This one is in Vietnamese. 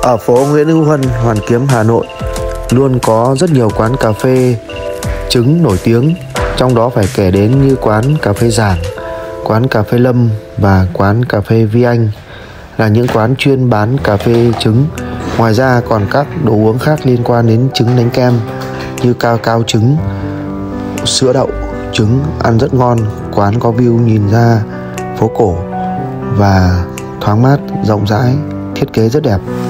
Ở phố Nguyễn Hữu Huân, Hoàn Kiếm, Hà Nội luôn có rất nhiều quán cà phê trứng nổi tiếng. Trong đó phải kể đến như quán cà phê Giảng, quán cà phê Lâm và quán cà phê Vi Anh là những quán chuyên bán cà phê trứng. Ngoài ra còn các đồ uống khác liên quan đến trứng đánh kem như cao cao trứng, sữa đậu trứng ăn rất ngon. Quán có view nhìn ra phố cổ và thoáng mát, rộng rãi, thiết kế rất đẹp.